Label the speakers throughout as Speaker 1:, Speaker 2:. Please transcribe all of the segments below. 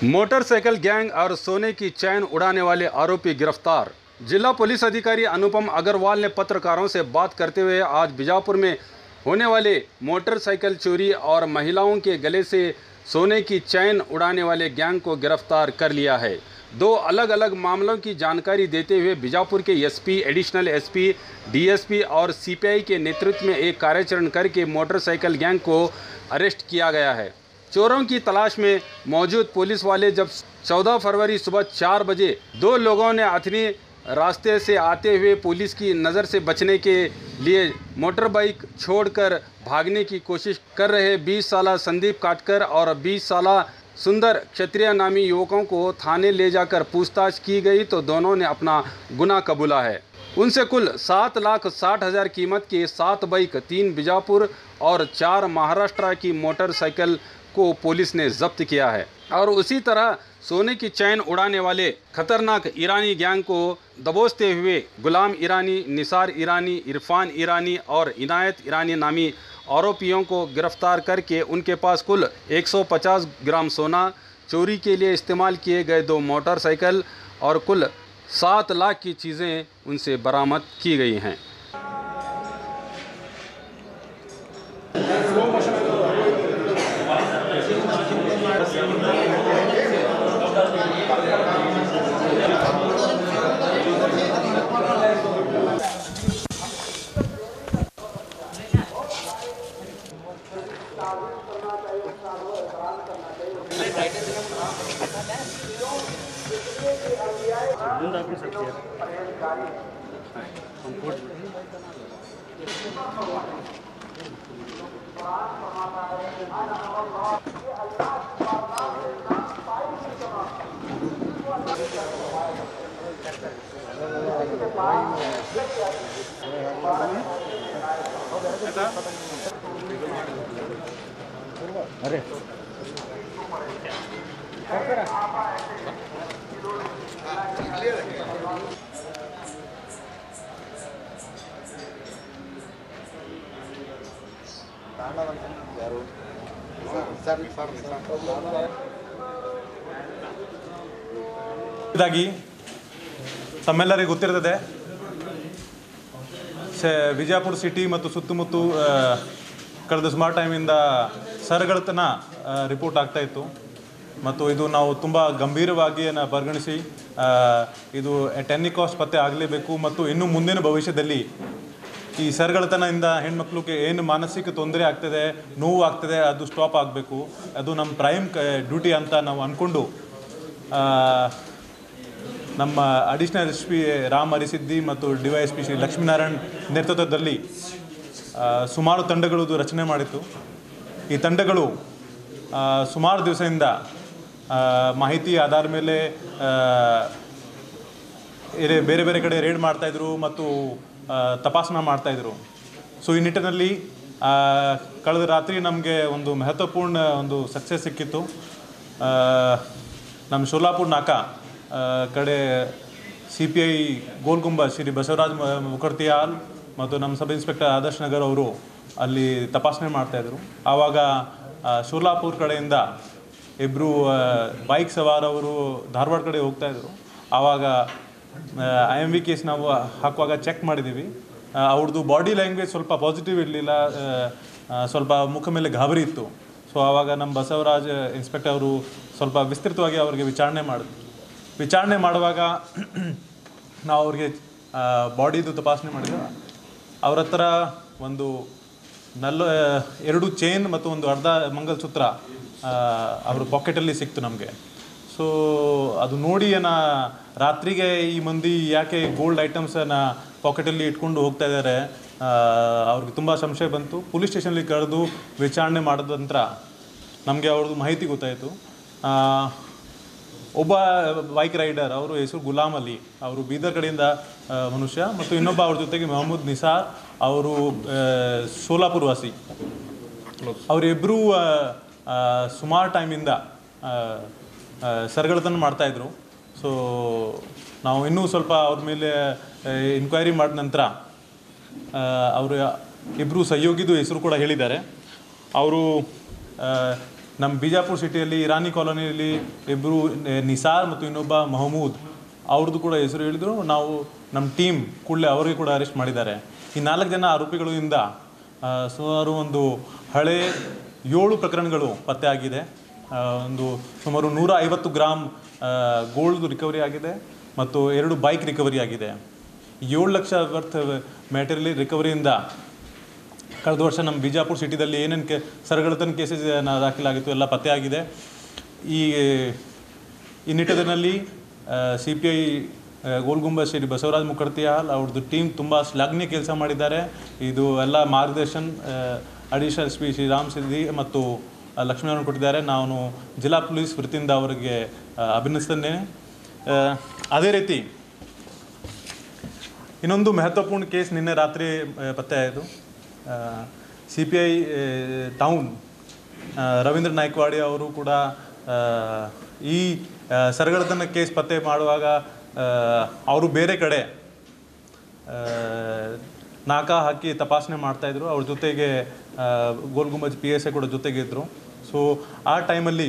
Speaker 1: Motorcycle gang और सोने की चैन उड़ाने वाले आरोपी गिरफ्तार। जिला पुलिस अधिकारी अनुपम अग्रवाल ने पत्रकारों से बात करते हुए आज बीजापुर में होने वाले मोटरसाइकिल चोरी और महिलाओं के गले से सोने की चैन उड़ाने वाले गैंग को गिरफ्तार कर लिया है। दो अलग अलग मामलों की जानकारी देते हुए बीजापुर के एसपी, एडिशनल एसपी, डीएसपी और सीपीआई के नेतृत्व में एक कार्याचरण करके मोटरसाइकिल गैंग को अरेस्ट किया गया है। चोरों की तलाश में मौजूद पुलिस वाले जब 14 फरवरी सुबह 4 बजे दो लोगों ने अथनी रास्ते से आते हुए पुलिस की नज़र से बचने के लिए मोटर बाइक छोड़कर भागने की कोशिश कर रहे 20 साला संदीप काटकर और 20 साला सुंदर क्षत्रिय नामी युवकों को थाने ले जाकर पूछताछ की गई तो दोनों ने अपना गुनाह कबूला है। उनसे कुल 7,60,000 कीमत के 7 बाइक, 3 बीजापुर और 4 महाराष्ट्र की मोटरसाइकिल को पुलिस ने जब्त किया है। और उसी तरह सोने की चैन उड़ाने वाले खतरनाक ईरानी गैंग को दबोचते हुए गुलाम ईरानी, निसार ईरानी, इरफान ईरानी और इनायत ईरानी नामी आरोपियों को गिरफ्तार करके उनके पास कुल 150 ग्राम सोना, चोरी के लिए इस्तेमाल किए गए 2 मोटरसाइकिल और कुल 7 लाख की चीज़ें उनसे बरामद की गई हैं। अरे
Speaker 2: ಇದಾಗಿ ತಮ್ಮೆಲ್ಲರಿಗೂ ಗೊತ್ತಿರುತ್ತದೆ ಬಿಜಾಪುರ ಸಿಟಿ ಮತ್ತು ಸುತ್ತಮುತ್ತ ಕಳೆದ ಸುಮಾರು ಟೈಮಿಂದ ಸರಗಳತನ ರಿಪೋರ್ಟ್ ಆಗ್ತಾ ಇತ್ತು ಮತ್ತು ಇದು ನಾವು ತುಂಬ ಗಂಭೀರವಾಗಿ ಪರಿಗಣಿಸಿ ಇದು ಟೆನ್ನಿ ಕಾಸ್ಟ್ ಪತ್ತೆ ಆಗಲೇಬೇಕು ಮತ್ತು ಇನ್ನು ಮುಂದಿನ ಭವಿಷ್ಯದಲ್ಲಿ ಈ ಸರಗಳತನದಿಂದ ಹೆಣ್ಮಕ್ಳಿಗೆ ಏನು ಮಾನಸಿಕ ತೊಂದರೆ ಆಗ್ತದೆ, ನೋವು ಆಗ್ತದೆ, ಅದು ಸ್ಟಾಪ್ ಆಗಬೇಕು. ಅದು ನಮ್ಮ ಪ್ರೈಮ್ ಡ್ಯೂಟಿ ಅಂತ ನಾವು ಅಂದ್ಕೊಂಡು ನಮ್ಮ ಅಡಿಷನಲ್ ಎಸ್ ಪಿ ರಾಮ್ ಹರಿಸಿದ್ದಿ ಮತ್ತು ಡಿವೈಎಸ್ಪಿ ಶ್ರೀ ಲಕ್ಷ್ಮೀನಾರಾಯಣ್ ನೇತೃತ್ವದಲ್ಲಿ ಸುಮಾರು ತಂಡಗಳು ರಚನೆ ಮಾಡಿತ್ತು. ಈ ತಂಡಗಳು ಸುಮಾರು ದಿವಸದಿಂದ ಮಾಹಿತಿ ಆಧಾರ ಮೇಲೆ ಬೇರೆ ಬೇರೆ ಕಡೆ ರೇಡ್ ಮಾಡ್ತಾಯಿದ್ರು ಮತ್ತು ತಪಾಸಣೆ ಮಾಡ್ತಾಯಿದ್ರು. ಸೊ ಈ ನಿಟ್ಟಿನಲ್ಲಿ ಕಳೆದ ರಾತ್ರಿ ನಮಗೆ ಒಂದು ಮಹತ್ವಪೂರ್ಣ ಒಂದು ಸಕ್ಸಸ್ ಸಿಕ್ಕಿತ್ತು. ನಮ್ಮ ಶೋಲಾಪುರ ನಾಕಾ ಕಡೆ CPI ಗೋಲ್ಗುಂಬ ಶ್ರೀ ಬಸವರಾಜ್ ಮುಖರ್ತಿಯಾಲ್ ಮತ್ತು ನಮ್ಮ ಸಬ್ ಇನ್ಸ್ಪೆಕ್ಟರ್ ಆದರ್ಶ್ ನಗರ್ ಅವರು ಅಲ್ಲಿ ತಪಾಸಣೆ ಮಾಡ್ತಾಯಿದ್ರು. ಆವಾಗ ಶೋಲಾಪುರ ಕಡೆಯಿಂದ ಇಬ್ಬರು ಬೈಕ್ ಸವಾರವರು ಧಾರವಾಡ ಕಡೆ ಹೋಗ್ತಾಯಿದ್ರು. ಆವಾಗ IMV ಕೇಸ್ ನಾವು ಹಾಕುವಾಗ ಚೆಕ್ ಮಾಡಿದ್ದೀವಿ. ಅವ್ರದ್ದು ಬಾಡಿ ಲ್ಯಾಂಗ್ವೇಜ್ ಸ್ವಲ್ಪ ಪಾಸಿಟಿವ್ ಇರಲಿಲ್ಲ, ಸ್ವಲ್ಪ ಮುಖ ಮೇಲೆ ಗಾಬರಿ ಇತ್ತು. ಸೊ ಆವಾಗ ನಮ್ಮ ಬಸವರಾಜ್ ಇನ್ಸ್ಪೆಕ್ಟರ್ ಅವರು ಸ್ವಲ್ಪ ವಿಸ್ತೃತವಾಗಿ ಅವ್ರಿಗೆ ವಿಚಾರಣೆ ಮಾಡುವಾಗ ನಾವು ಅವ್ರಿಗೆ ಬಾಡಿದು ತಪಾಸಣೆ ಮಾಡಿದ್ವಿ. ಅವ್ರ ಹತ್ರ ಒಂದು 2 ಚೈನ್ ಮತ್ತು ಒಂದು ಅರ್ಧ ಮಂಗಲಸೂತ್ರ ಅವ್ರ ಪಾಕೆಟಲ್ಲಿ ಸಿಕ್ತು ನಮಗೆ. ಸೊ ಅದು ನೋಡಿ ರಾತ್ರಿಗೆ ಈ ಮಂದಿ ಯಾಕೆ ಗೋಲ್ಡ್ ಐಟಮ್ಸನ್ನು ಪಾಕೆಟಲ್ಲಿ ಇಟ್ಕೊಂಡು ಹೋಗ್ತಾ ಇದ್ದಾರೆ, ಅವ್ರಿಗೆ ತುಂಬ ಸಂಶಯ ಬಂತು. ಪೊಲೀಸ್ ಸ್ಟೇಷನಲ್ಲಿ ಕರೆದು ವಿಚಾರಣೆ ಮಾಡಿದ ನಂತರ ನಮಗೆ ಅವ್ರದ್ದು ಮಾಹಿತಿ ಗೊತ್ತಾಯಿತು. ಒಬ್ಬ ಬೈಕ್ ರೈಡರ್, ಅವರು ಹೆಸರು ಗುಲಾಮ್ ಅಲಿ, ಅವರು ಬೀದರ್ ಕಡೆಯಿಂದ ಮನುಷ್ಯ, ಮತ್ತು ಇನ್ನೊಬ್ಬ ಅವ್ರ ಜೊತೆಗೆ ಮೊಹಮ್ಮದ್ ನಿಸಾರ್, ಅವರು ಶೋಲಾಪುರ ವಾಸಿ. ಅವರಿಬ್ಬರು ಸುಮಾರು ಟೈಮಿಂದ ಸರಗಳತನ ಮಾಡ್ತಾಯಿದ್ರು. ಸೊ ನಾವು ಇನ್ನೂ ಸ್ವಲ್ಪ ಅವ್ರ ಮೇಲೆ ಇನ್ಕ್ವೈರಿ ಮಾಡಿದ ನಂತರ ಅವರು ಇಬ್ಬರು ಸಹಯೋಗಿದು ಹೆಸರು ಕೂಡ ಹೇಳಿದ್ದಾರೆ. ಅವರು ನಮ್ಮ ಬಿಜಾಪುರ ಸಿಟಿಯಲ್ಲಿ ಇರಾನಿ ಕಾಲೋನಿಯಲ್ಲಿ ಇಬ್ಬರು ನಿಸಾರ್ ಮತ್ತು ಇನ್ನೊಬ್ಬ ಮಹಮೂದ್ ಅವ್ರದ್ದು ಕೂಡ ಹೆಸರು ಹೇಳಿದ್ರು. ನಾವು ನಮ್ಮ ಟೀಮ್ ಕೂಡಲೇ ಅವರಿಗೆ ಕೂಡ ಅರೆಸ್ಟ್ ಮಾಡಿದ್ದಾರೆ. ಈ 4 ಜನ ಆರೋಪಿಗಳಿಂದ ಸುಮಾರು ಒಂದು ಹಳೆ 7 ಪ್ರಕರಣಗಳು ಪತ್ತೆ ಆಗಿದೆ. ಒಂದು ಸುಮಾರು 150 ಗ್ರಾಮ್ ಗೋಲ್ಡ್ ರಿಕವರಿ ಆಗಿದೆ ಮತ್ತು 2 ಬೈಕ್ ರಿಕವರಿ ಆಗಿದೆ. 7 ಲಕ್ಷ ವರ್ತ್ ಮ್ಯಾಟೀರಿಯಲ್ ರಿಕವರಿಯಿಂದ ಕಳೆದ ವರ್ಷ ನಮ್ಮ ಬಿಜಾಪುರ ಸಿಟಿದಲ್ಲಿ ಏನೇನು ಸರಗಳ್ಳತನ ಕೇಸಸ್ ದಾಖಲಾಗಿತ್ತು ಎಲ್ಲ ಪತ್ತೆ ಆಗಿದೆ. ಈ ನಿಟ್ಟಿನಲ್ಲಿ CPI ಗೋಲ್ಗುಂಬ ಶ್ರೀ ಬಸವರಾಜ್ ಮುಕರ್ತಿಯಾಲ್ ಅವ್ರದ್ದು ಟೀಮ್ ತುಂಬ ಶ್ಲಾಘನೀಯ ಕೆಲಸ ಮಾಡಿದ್ದಾರೆ. ಇದು ಎಲ್ಲ ಮಾರ್ಗದರ್ಶನ್ ಅಡಿಷನಲ್ SP ಶ್ರೀರಾಮ್ ಸಿದ್ದಿ ಮತ್ತು ಲಕ್ಷ್ಮೀನಾರಾಯಣ ಕೊಟ್ಟಿದ್ದಾರೆ. ನಾನು ಜಿಲ್ಲಾ ಪೊಲೀಸ್ ವೃತ್ತಿಯಿಂದ ಅವರಿಗೆ ಅಭಿನಂದಿಸ್ತೇನೆ. ಅದೇ ರೀತಿ ಇನ್ನೊಂದು ಮಹತ್ವಪೂರ್ಣ ಕೇಸ್ ನಿನ್ನೆ ರಾತ್ರಿ ಪತ್ತೆ ಆಯಿತು. CPI ಟೌನ್ ರವೀಂದ್ರ ನಾಯ್ಕವಾಡಿ ಅವರು ಕೂಡ ಈ ಸರಗಳ್ಳತನ ಕೇಸ್ ಪತ್ತೆ ಮಾಡುವಾಗ ಅವರು ಬೇರೆ ಕಡೆ ನಾಕ ಹಾಕಿ ತಪಾಸಣೆ ಮಾಡ್ತಾಯಿದ್ರು. ಅವ್ರ ಜೊತೆಗೆ ಗೋಲ್ಗುಂಬಜ್ PSI ಕೂಡ ಜೊತೆಗೆ ಇದ್ದರು. ಸೊ ಆ ಟೈಮಲ್ಲಿ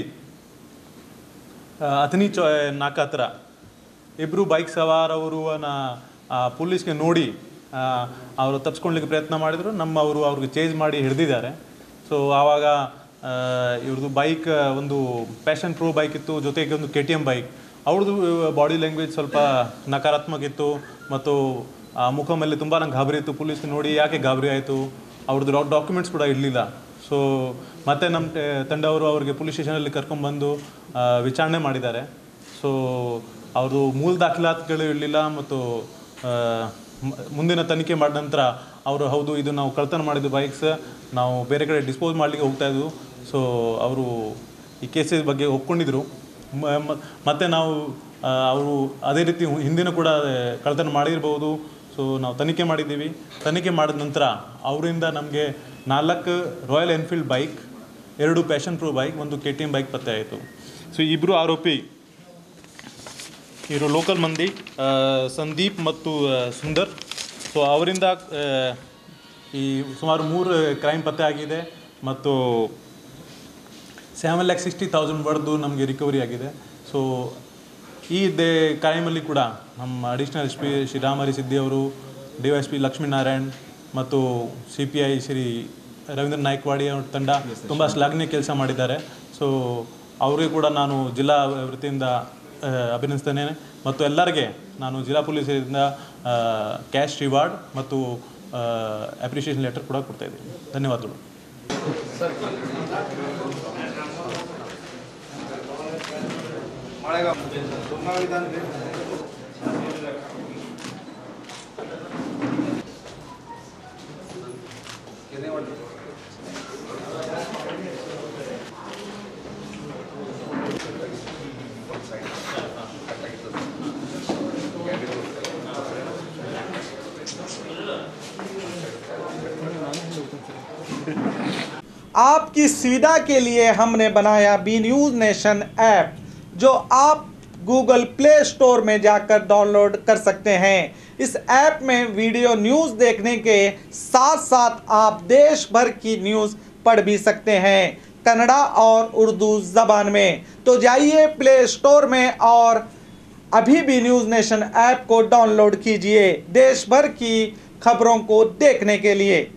Speaker 2: ಅಥಣಿ ನಾಕ ಹತ್ರ ಇಬ್ಬರು ಬೈಕ್ ಸವಾರವರು ಪೊಲೀಸ್ಗೆ ನೋಡಿ ಅವರು ತಪ್ಪಿಸ್ಕೊಳ್ಳಿಕ್ಕೆ ಪ್ರಯತ್ನ ಮಾಡಿದರು. ಅವ್ರಿಗೆ ಚೇಂಜ್ ಮಾಡಿ ಹಿಡಿದಿದ್ದಾರೆ. ಸೊ ಆವಾಗ ಇವ್ರದ್ದು ಬೈಕ್ ಒಂದು ಪ್ಯಾಷನ್ ಪ್ರೋ ಬೈಕ್ ಇತ್ತು, ಜೊತೆಗೆ ಒಂದು KTM ಬೈಕ್. ಅವ್ರದ್ದು ಬಾಡಿ ಲ್ಯಾಂಗ್ವೇಜ್ ಸ್ವಲ್ಪ ನಕಾರಾತ್ಮಕ ಇತ್ತು ಮತ್ತು ಮುಖ ಮೇಲೆ ತುಂಬ ನಂಗೆ ಗಾಬರಿ ಇತ್ತು. ಪೊಲೀಸ್ಗೆ ನೋಡಿ ಯಾಕೆ ಗಾಬರಿ ಆಯಿತು, ಅವ್ರದ್ದು ಡಾಕ್ಯುಮೆಂಟ್ಸ್ ಕೂಡ ಇರಲಿಲ್ಲ. ಸೊ ಮತ್ತೆ ನಮ್ಮ ತಂಡವರು ಅವ್ರಿಗೆ ಪೊಲೀಸ್ ಸ್ಟೇಷನಲ್ಲಿ ಕರ್ಕೊಂಡ್ಬಂದು ವಿಚಾರಣೆ ಮಾಡಿದ್ದಾರೆ. ಸೊ ಅವರು ಮೂಲ ದಾಖಲಾತಿಗಳು ಇರಲಿಲ್ಲ ಮತ್ತು ಮುಂದಿನ ತನಿಖೆ ಮಾಡಿದ ನಂತರ ಅವರು ಹೌದು ಇದು ನಾವು ಕಳ್ತನ ಮಾಡಿದ್ದು ಬೈಕ್ಸ್, ನಾವು ಬೇರೆ ಕಡೆ ಡಿಸ್ಪೋಸ್ ಮಾಡಲಿಕ್ಕೆ ಹೋಗ್ತಾಯಿದ್ವು. ಸೊ ಅವರು ಈ ಕೇಸಸ್ ಬಗ್ಗೆ ಒಪ್ಕೊಂಡಿದ್ರು. ಮತ್ತು ನಾವು ಅವರು ಅದೇ ರೀತಿ ಹಿಂದಿನ ಕೂಡ ಕಳ್ತನ ಮಾಡಿರ್ಬೋದು. ಸೊ ನಾವು ತನಿಖೆ ಮಾಡಿದ್ದೀವಿ. ತನಿಖೆ ಮಾಡಿದ ನಂತರ ಅವರಿಂದ ನಮಗೆ 4 Royal Enfield bike, 2 Passion Pro bike, 1 KTM bike ಪತ್ತೆ ಆಯಿತು. ಸೊ ಇಬ್ಬರು ಆರೋಪಿ ಇವರು ಲೋಕಲ್ ಮಂದಿ ಸಂದೀಪ್ ಮತ್ತು ಸುಂದರ್. ಸೊ ಅವರಿಂದ ಈ ಸುಮಾರು 3 ಕ್ರೈಮ್ ಪತ್ತೆ ಆಗಿದೆ ಮತ್ತು 7,60,000 ವರ್ದು ನಮಗೆ ರಿಕವರಿ ಆಗಿದೆ. ಸೊ ಈ ಕ್ರೈಮಲ್ಲಿ ಕೂಡ ನಮ್ಮ ಅಡಿಷನಲ್ SP ಶ್ರೀರಾಮ್ ಸಿದ್ದಿ ಅವರು, DYSP ಲಕ್ಷ್ಮೀನಾರಾಯಣ್ ಮತ್ತು CPI ಶ್ರೀ ರವೀಂದ್ರ ನಾಯ್ಕವಾಡಿ ಅವ್ರ ತಂಡ ತುಂಬ ಶ್ಲಾಘನೀಯ ಕೆಲಸ ಮಾಡಿದ್ದಾರೆ. ಸೊ ಅವರಿಗೆ ಕೂಡ ನಾನು ಜಿಲ್ಲಾ ವೃತ್ತಿಯಿಂದ ಅಭಿನಂದಿಸ್ತೇನೆ ಮತ್ತು ಎಲ್ಲರಿಗೆ ನಾನು ಜಿಲ್ಲಾ ಪೊಲೀಸರಿಂದ ಕ್ಯಾಶ್ ರಿವಾರ್ಡ್ ಮತ್ತು ಅಪ್ರಿಷಿಯೇಷನ್ ಲೆಟರ್ ಕೂಡ ಕೊಡ್ತಾ ಇದ್ದೀನಿ. ಧನ್ಯವಾದಗಳು.
Speaker 3: आपकी सुविधा के लिए हमने बनाया Bnewsnation ऐप, जो आप गूगल प्ले स्टोर में जाकर डाउनलोड कर सकते हैं। इस ऐप में वीडियो न्यूज़ देखने के साथ साथ आप देश भर की न्यूज़ पढ़ भी सकते हैं, कन्नड़ा और उर्दू ज़बान में। तो जाइए प्ले स्टोर में और अभी भी Bnewsnation ऐप को डाउनलोड कीजिए देश भर की खबरों को देखने के लिए।